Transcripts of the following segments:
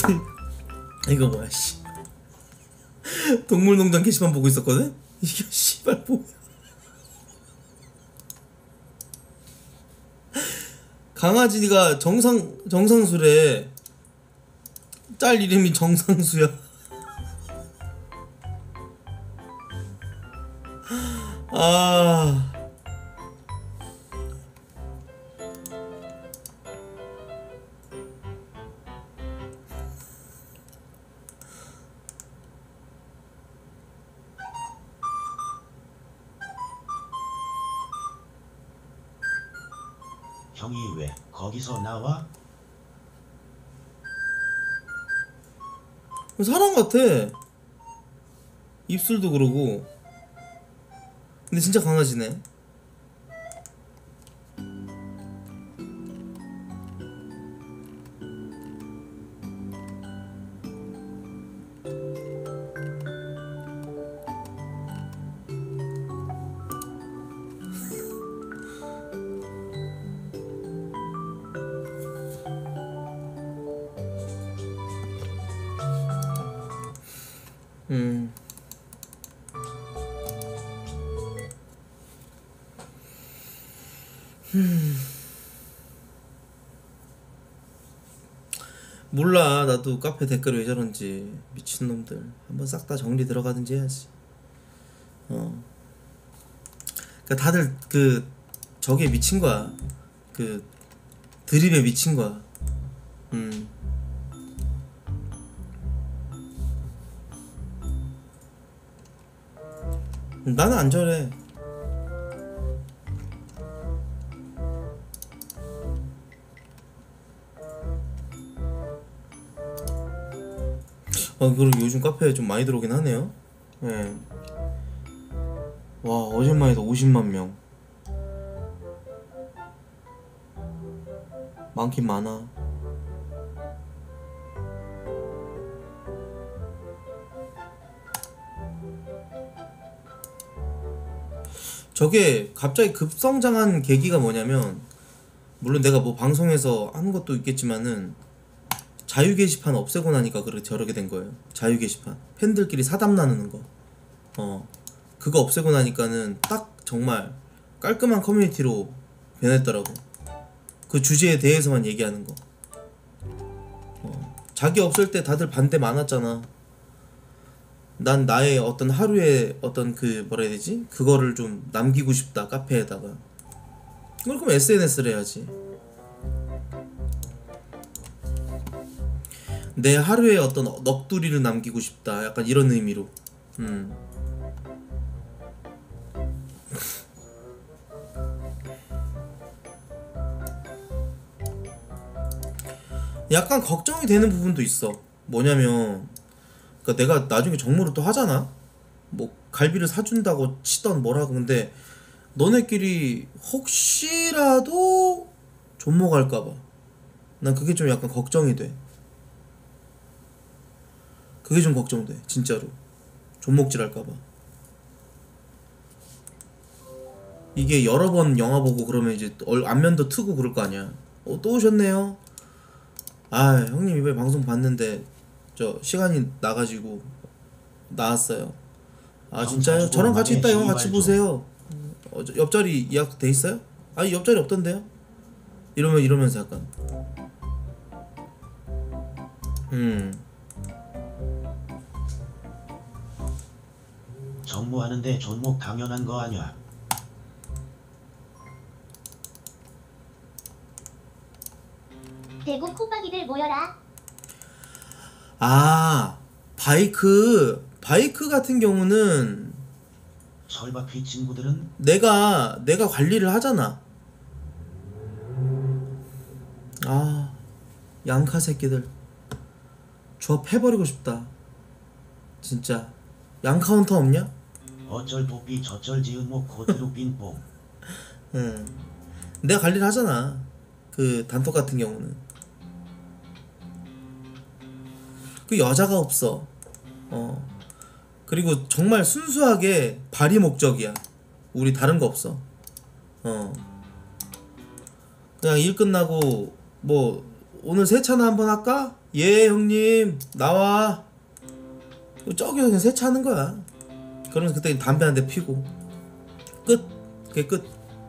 이거 뭐야 씨. 동물농장 게시판 보고 있었거든? 이게 씨발 뭐야. 강아지가 정상수래. 짤 이름이 정상수야. 아. 형이 왜 거기서 나와? 사람 같아. 입술도 그러고. 근데 진짜 강아지네. 몰라. 나도 카페 댓글 왜 저런지. 미친놈들 한번 싹 다 정리 들어가든지 해야지. 그러니까 다들 그 저게 미친 거야. 그 드립에 미친 거야. 나는 안 저래. 그리고 요즘 카페에 좀 많이 들어오긴 하네요. 예. 와, 어제만 해도 50만 명. 많긴 많아. 저게 갑자기 급성장한 계기가 뭐냐면, 물론 내가 뭐 방송에서 하는 것도 있겠지만은 자유 게시판 없애고 나니까 저러게 된 거예요. 자유 게시판 팬들끼리 사담 나누는 거. 그거 없애고 나니까는 딱 정말 깔끔한 커뮤니티로 변했더라고. 그 주제에 대해서만 얘기하는 거. 자기 없을 때 다들 반대 많았잖아. 난 나의 어떤 하루의 어떤 그 뭐라 해야 되지? 그거를 좀 남기고 싶다 카페에다가. 그럴 거면 SNS를 해야지. 내 하루의 어떤 넋두리를 남기고 싶다. 약간 이런 의미로. 약간 걱정이 되는 부분도 있어. 뭐냐면, 그러니까 내가 나중에 정모를 또 하잖아. 뭐 갈비를 사준다고 치던 뭐라고. 근데 너네끼리 혹시라도 존모 갈까봐 난 그게 좀 약간 걱정이 돼. 그게 좀 걱정돼 진짜로. 존목질 할까봐. 이게 여러 번 영화 보고 그러면 이제 안면도 트고 그럴 거 아니야. 또 오셨네요. 아 형님 이번에 방송 봤는데 저 시간이 나가지고 나왔어요. 아 진짜요? 저랑 같이 있다 영화 같이 보세요. 옆자리 예약 돼 있어요? 아니 옆자리 없던데요? 이러면서 약간 정모하는데 존목 당연한 거 아니야. 대구 콧박이들 모여라. 아 바이크 같은 경우는 설바피 친구들은 내가 관리를 하잖아. 아 양카 새끼들 조합 해버리고 싶다 진짜. 양카운터 없냐? 어쩔 도삐 저쩔 지은목 코트로 빈뽕. 내가 관리를 하잖아. 그 단톡 같은 경우는 그 여자가 없어. 그리고 정말 순수하게 발이 목적이야. 우리 다른 거 없어. 그냥 일 끝나고 뭐 오늘 세차나 한번 할까? 예 형님 나와. 저기서 그냥 세차하는 거야. 그러면서 그때 담배 한 대 피고 끝. 그게 끝.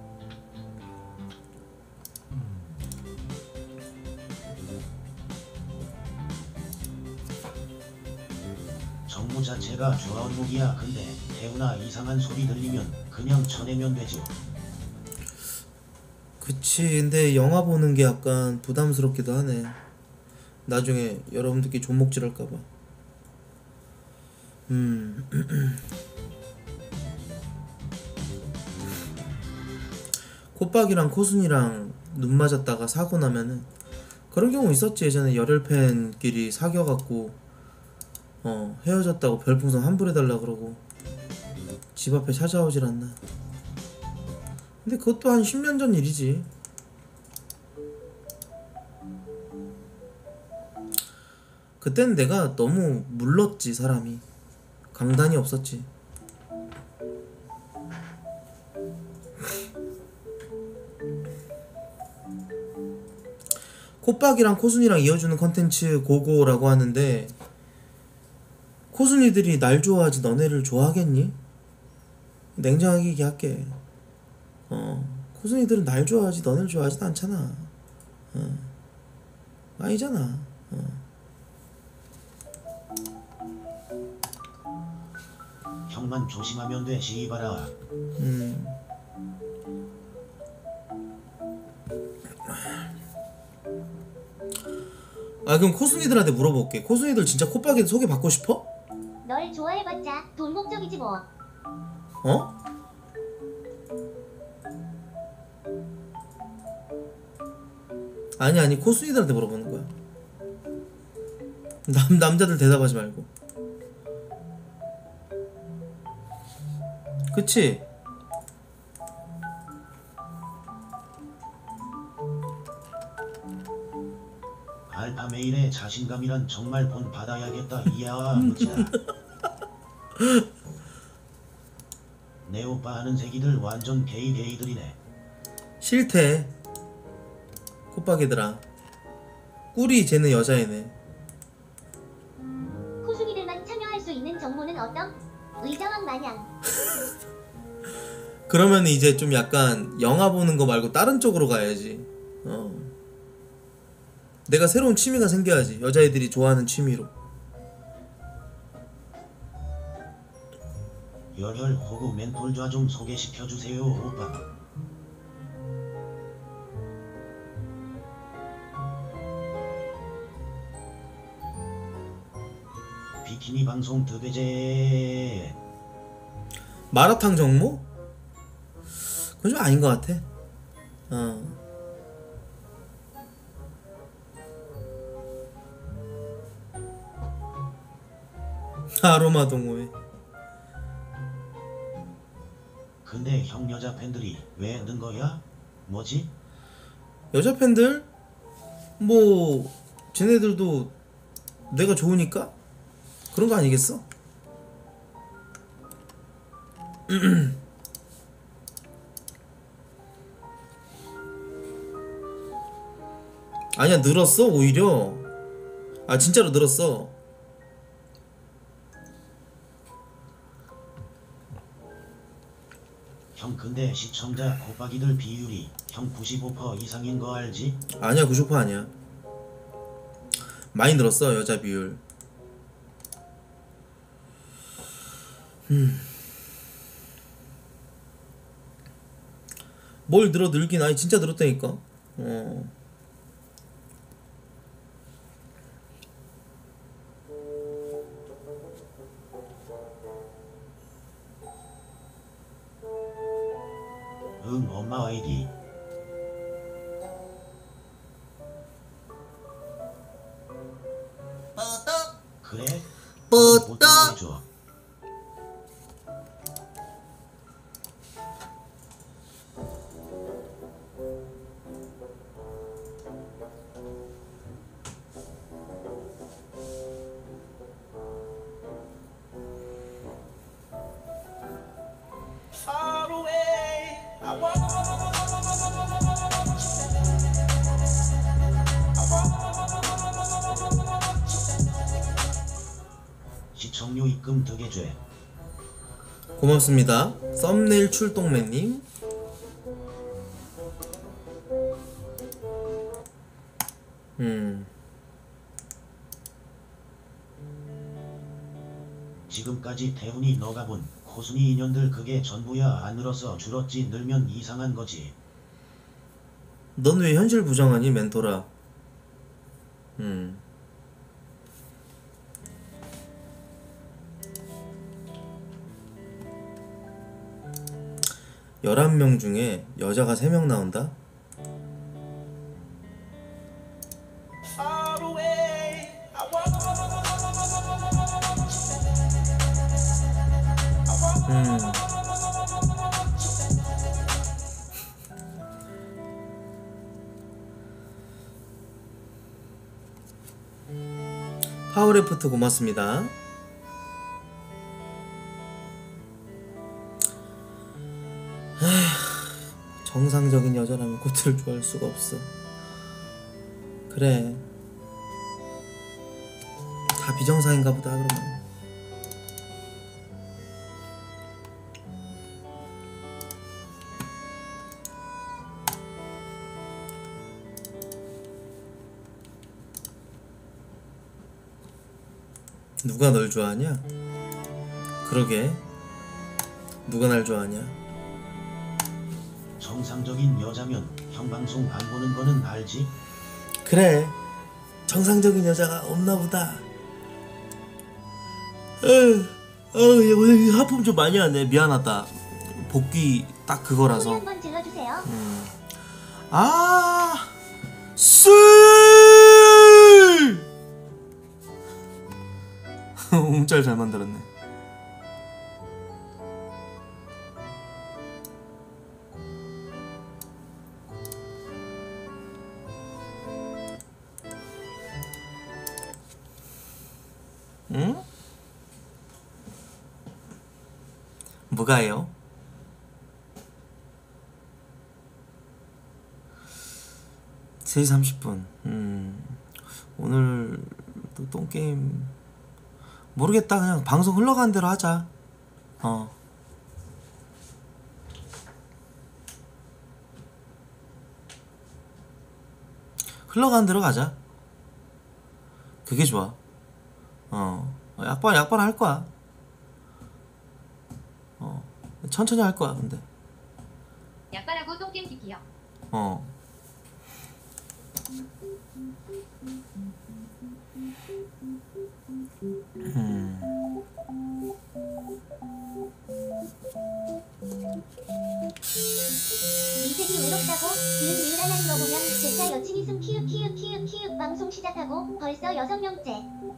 정무 자체가 좌우무기야. 근데 태우나 이상한 소리 들리면 그냥 쳐내면 되죠. 그치. 근데 영화 보는 게 약간 부담스럽기도 하네. 나중에 여러분들끼리 존목질 할까봐. 콧박이랑 코순이랑 눈 맞았다가 사고 나면은 그런 경우 있었지. 예전에 열혈팬끼리 사귀어갖고 헤어졌다고 별풍선 환불해달라 그러고 집 앞에 찾아오질 않나. 근데 그것도 한 10년 전 일이지. 그때는 내가 너무 물렀지. 사람이 강단이 없었지. 콧박이랑 코순이랑 이어주는 컨텐츠 고고라고 하는데 코순이들이 날 좋아하지 너네를 좋아하겠니? 냉정하게 얘기할게. 코순이들은 날 좋아하지 너네를 좋아하지도 않잖아. 아니잖아. 형만 조심하면 돼 시바라. 아 그럼 코순이들한테 물어볼게. 코순이들 진짜 콧박이 소개받고 싶어? 널 좋아해봤자 돈 목적이지 뭐. 어? 아니 코순이들한테 물어보는 거야. 남자들 대답하지 말고. 그치? 알파 메일의 자신감이란 정말 본 받아야겠다. 이야 무지다. 내 오빠 하는 새끼들 완전 게이들이네. 싫대. 콧박이들아. 꿀이 쟤는 여자애네. 코순이들만 참여할 수 있는 정모는 어떤? 의자왕 마냥. 그러면 이제 좀 약간 영화 보는 거 말고 다른 쪽으로 가야지. 내가 새로운 취미가 생겨야지. 여자애들이 좋아하는 취미로. 열혈 호구 멘톨좌 좀 소개시켜주세요 오빠. 비키니 방송 드베제. 마라탕 정모? 그건 좀 아닌 것 같아. 아로마 동호회. 근데 형 여자 팬들이 왜 는 거야? 뭐지? 여자 팬들? 뭐 쟤네들도 내가 좋으니까 그런 거 아니겠어? 아니야 늘었어 오히려. 아 진짜로 늘었어. 형 근데 시청자 곱박이들 비율이 형 95% 이상인 거 알지? 아니야 90% 아니야. 많이 늘었어 여자 비율. 뭘 늘긴. 아니 진짜 늘었다니까. 응 엄마 아이디. 그래? 뽀떡. 줘. 입금 득해줘. 고맙습니다. 썸네일 출동맨님. 지금까지 태훈이 너가 본 코순이 인연들 그게 전부야. 안 늘어서 줄었지. 늘면 이상한 거지. 넌 왜 현실 부정하니 멘토라? 11명 중에 여자가 3명 나온다? 파워레프트 고맙습니다. 정상적인 여자라면 코트를 좋아할 수가 없어. 그래, 다 비정상인가 보다. 그러면 누가 널 좋아하냐? 그러게, 누가 날 좋아하냐? 정상적인 여자면 형 방송 안 보는 거는 알지? 그래, 정상적인 여자가 없나 보다. 오늘 하품 좀 많이 하네. 미안하다. 복귀 딱 소리 그거라서. 한번 질러주세요. 아, 술! 움짤 잘 만들었네. 응? 뭐가요? 세 30분. 오늘 또 똥게임 모르겠다. 그냥 방송 흘러가는 대로 하자. 흘러가는 대로 가자. 그게 좋아. 약발 할 거야. 천천히 할 거야. 근데 약발하고 똥게임 키키요. 민색이 외롭다고 기운 미우라는 거 보면 제차 여친 있음 키읔 방송 시작하고 벌써 6명째.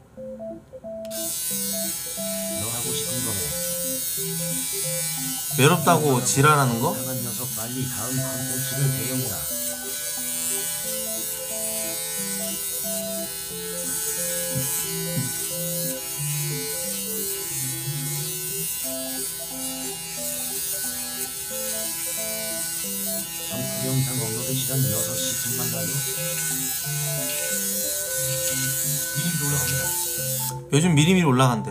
너 하고 싶은 거네. 외롭다고 지랄하는 거? 이상한 녀석 빨리 다음 컨텐츠를 대령해라. 영상 업로드 시간 6시 10만 나요? 미리미리 올라갑니다. 요즘 미리미리 올라간대.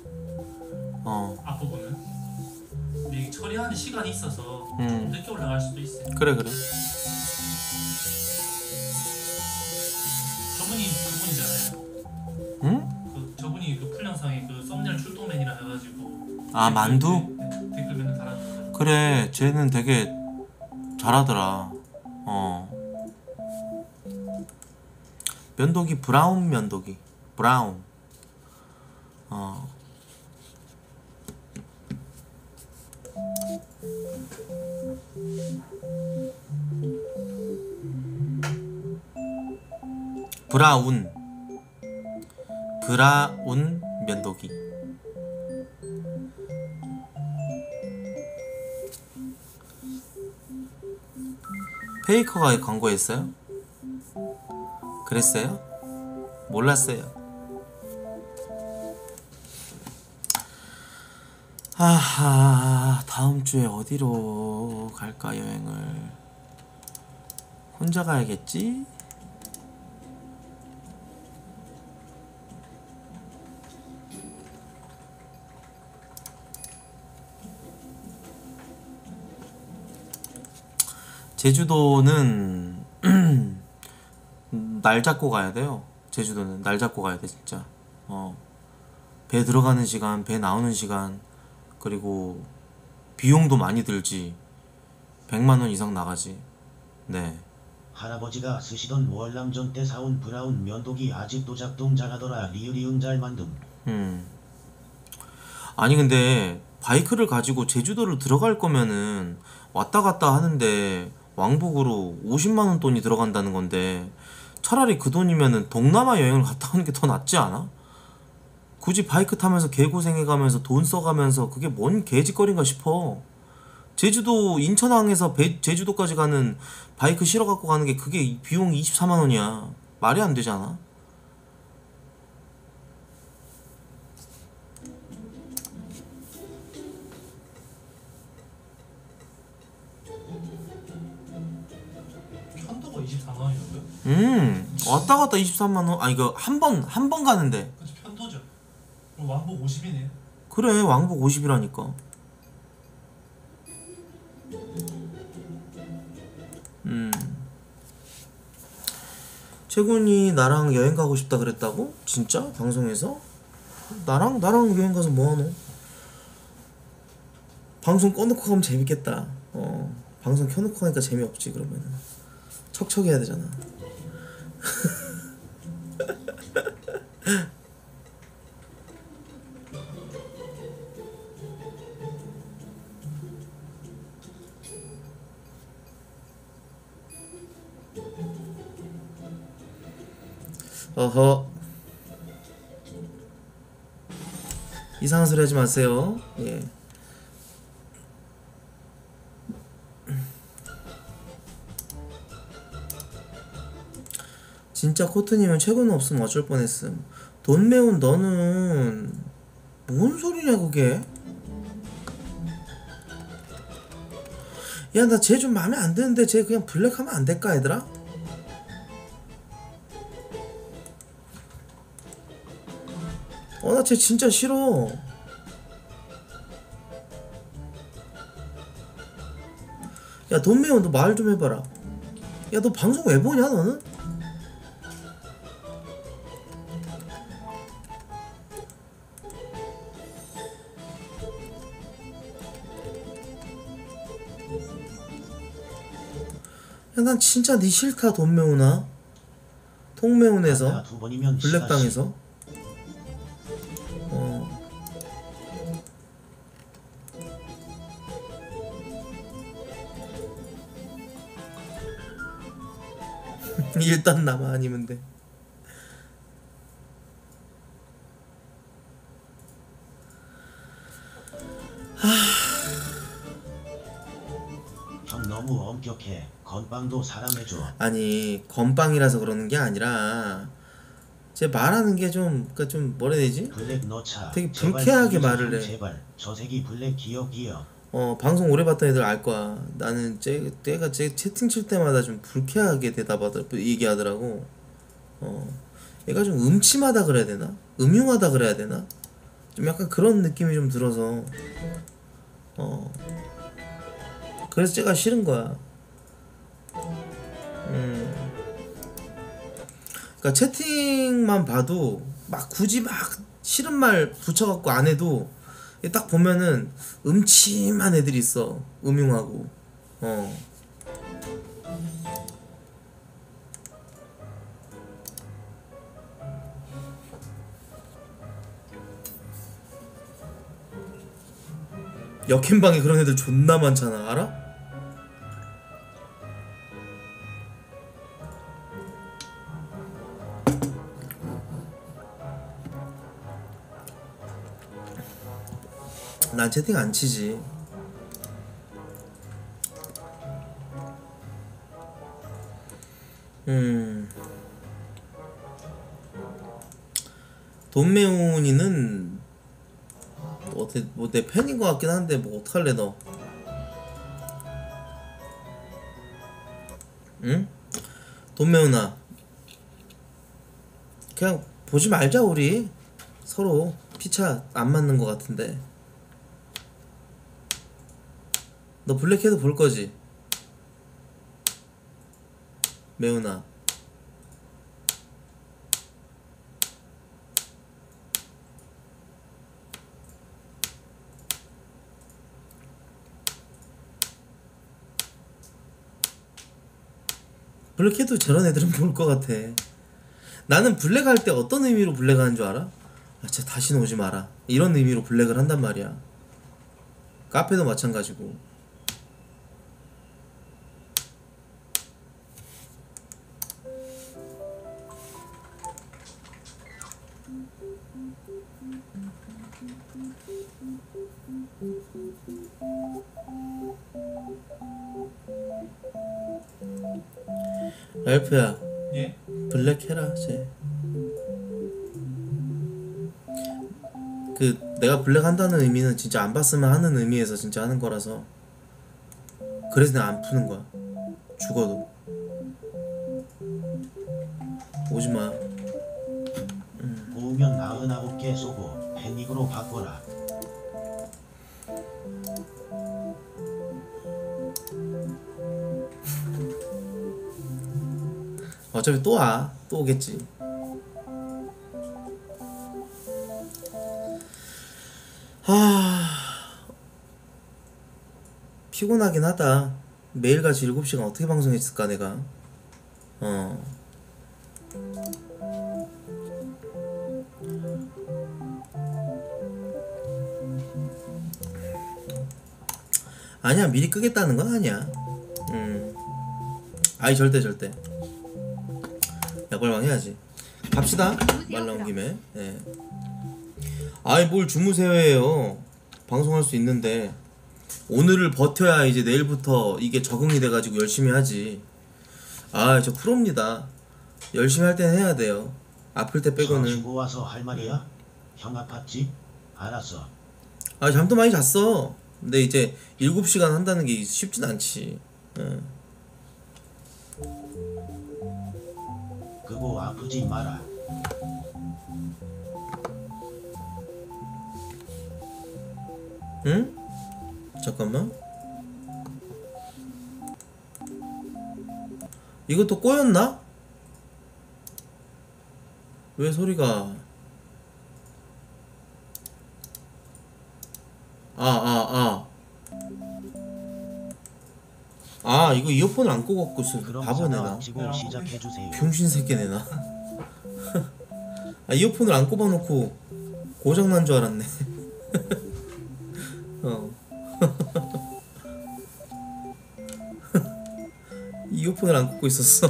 앞부분은 이게 처리하는 시간이 있어서 좀 늦게 올라갈 수도 있어요. 그래. 저분이 그분이잖아요. 응? 저분이 그 풀영상에 그 썸네일 출동맨이라 해가지고 만두? 댓글 맨날 달아주잖아요. 그래, 쟤는 되게 잘하더라. 면도기 브라운 면도기. 브라운. 브라운 면도기. 페이커가 광고했어요? 그랬어요? 몰랐어요. 아하, 다음 주에 어디로 갈까 여행을? 혼자 가야겠지? 제주도는 날 잡고 가야 돼요. 제주도는 날 잡고 가야 돼 진짜. 배 들어가는 시간, 배 나오는 시간, 그리고 비용도 많이 들지. 100만 원 이상 나가지. 네. 할아버지가 쓰시던 월남전 때 사온 브라운 면도기 아직도 작동 잘하더라. 리으리응 잘 만듦. 아니 근데 바이크를 가지고 제주도를 들어갈 거면은 왔다 갔다 하는데 왕복으로 50만 원 돈이 들어간다는 건데, 차라리 그 돈이면은 동남아 여행을 갔다 오는 게 더 낫지 않아? 굳이 바이크 타면서 개고생해가면서 돈 써가면서 그게 뭔 개짓거리인가 싶어. 제주도 인천항에서 제주도까지 가는 바이크 실어 갖고 가는 게 그게 비용 24만 원이야. 말이 안 되잖아. 편도가 24만 원이라고요? 왔다 갔다 23만 원. 아 이거 한 번 가는데. 그치, 편도죠. 그럼 왕복 50이네. 그래 왕복 50이라니까. 최군이 나랑 여행 가고 싶다 그랬다고? 진짜? 방송에서? 나랑 여행 가서 뭐하노? 방송 꺼놓고 가면 재밌겠다. 방송 켜놓고 가니까 재미없지. 그러면은 척척해야 되잖아. 어허, 이상한 소리 하지 마세요. 예. 진짜 코트님은 최고는 없으면 어쩔 뻔했음. 돈 매운 너는 뭔 소리냐 그게? 야 나 쟤 좀 마음에 안 드는데 쟤 그냥 블랙하면 안 될까 얘들아? 나 쟤 진짜 싫어. 야 돈 매운 너 말 좀 해봐라. 야 너 방송 왜 보냐 너는? 야 난 진짜 니 싫다. 돈 매우나 통매운에서 두 번이면 블랙당에서 일단 나만 아니면 돼. 형 너무 엄격해. 건빵도 사랑해줘. 아니 건빵이라서 그러는 게 아니라 제 말하는 게 좀 그러니까 좀 뭐라 해야 되지? 블랙 넣자. 되게 제발 불쾌하게 좀 말을 해. 제발 저 새끼 블랙 기억. 방송 오래 봤던 애들 알 거야. 나는 쟤가 채팅 칠 때마다 좀 불쾌하게 얘기하더라고. 얘가 좀 음침하다 그래야 되나? 음흉하다 그래야 되나? 좀 약간 그런 느낌이 좀 들어서 그래서 쟤가 싫은 거야. 그러니까 채팅만 봐도 막 굳이 막 싫은 말 붙여갖고 안 해도 딱 보면은 음침한 애들이 있어. 음흉하고. 역행방에 그런 애들 존나 많잖아. 알아? 난 채팅 안 치지. 돈매운이는 뭐 내 팬인 것 같긴 한데 뭐 어떡할래 너? 응? 돈매운아 그냥 보지 말자. 우리 서로 피차 안 맞는 것 같은데. 너 블랙헤드 볼 거지? 매운아. 블랙 해도 저런 애들은 볼 것 같아. 나는 블랙 할 때 어떤 의미로 블랙 하는 줄 알아? 아, 진짜 다시는 오지 마라, 이런 의미로 블랙을 한단 말이야. 카페도 마찬가지고. 랄프야, 예? 블랙 해라 쟤. 그 내가 블랙 한다는 의미는 진짜 안 봤으면 하는 의미에서 진짜 하는 거라서. 그래서 내가 안 푸는 거야. 죽어도 오지마. 모으면 49개 쏘고 패닉으로 바꿔라. 어차피 또 와. 또 오겠지. 피곤하긴 하다. 매일같이 7시간 어떻게 방송했을까 내가. 아니야, 미리 끄겠다는 건 아니야. 아이, 절대 약발방 해야지. 갑시다, 말 나온 김에. 예. 아이, 뭘 주무세요예요. 방송할 수 있는데. 오늘을 버텨야 이제 내일부터 이게 적응이 돼가지고 열심히 하지. 아, 저 프로입니다. 열심히 할 땐 해야 돼요. 아플 때 빼고는. 쉬고 와서 할 말이야? 형 아팠지? 알았어. 아, 잠도 많이 잤어. 근데 이제 7시간 한다는 게 쉽진 않지. 예. 그거 아프지 마라. 응? 잠깐만. 이것도 꼬였나? 왜 소리가. 이거 이어폰을 안 끄고 갖고 있어. 그럼 바보네 나. 상황치고 시작해주세요. 병신 새끼네 나. 이어폰을 안 꼽아놓고 고장난 줄 알았네. 이어폰을 안 꽂고 있었어.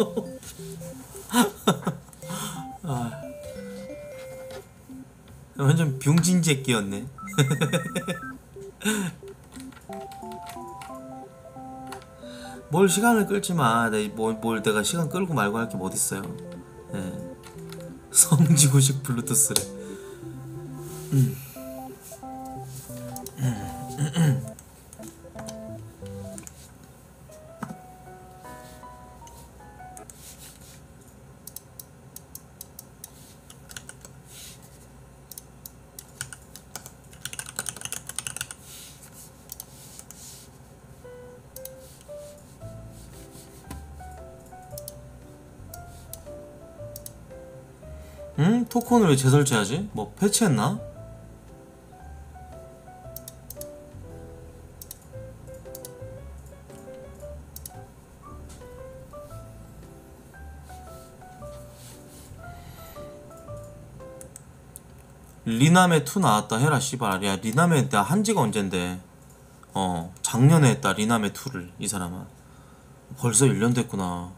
완전 병신 새끼였네. 뭘 시간을 끌지 마. 뭘 내가 시간 끌고 말고 할 게 뭐 어딨어요. 예. 성지구식 블루투스래. 토큰을 왜 재설치하지? 뭐 패치했나? 리나메 2 나왔다 해라 씨발. 야, 리나메 나 한지가 언젠데. 작년에 했다 리나메 2를 이 사람아. 벌써 1년 됐구나.